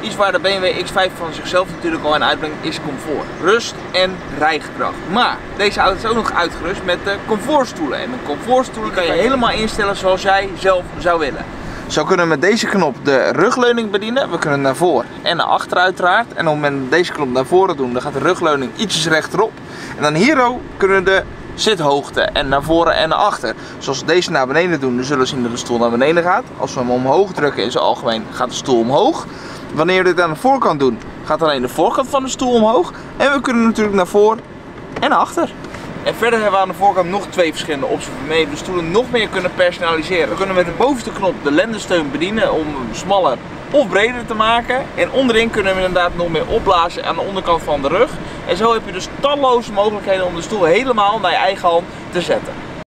iets waar de BMW X5 van zichzelf natuurlijk al in uitbrengt, is comfort. Rust en rijgedrag. Maar deze auto is ook nog uitgerust met de comfortstoelen. En de comfortstoelen kan je helemaal instellen zoals jij zelf zou willen. Zo kunnen we met deze knop de rugleuning bedienen. We kunnen naar voren en naar achter uiteraard. En op het moment dat we deze knop naar voren doen, dan gaat de rugleuning ietsjes rechterop. En dan hier kunnen we de zithoogte en naar voren en naar achter. Zoals we deze naar beneden doen, dan zullen we zien dat de stoel naar beneden gaat. Als we hem omhoog drukken in zijn algemeen, gaat de stoel omhoog. Wanneer we dit aan de voorkant doen, gaat alleen de voorkant van de stoel omhoog. En we kunnen natuurlijk naar voren en naar achter. En verder hebben we aan de voorkant nog twee verschillende opties waarmee we de stoelen nog meer kunnen personaliseren. We kunnen met de bovenste knop de lendensteun bedienen om hem smaller of breder te maken. En onderin kunnen we inderdaad nog meer opblazen aan de onderkant van de rug. En zo heb je dus talloze mogelijkheden om de stoel helemaal naar je eigen hand te zetten.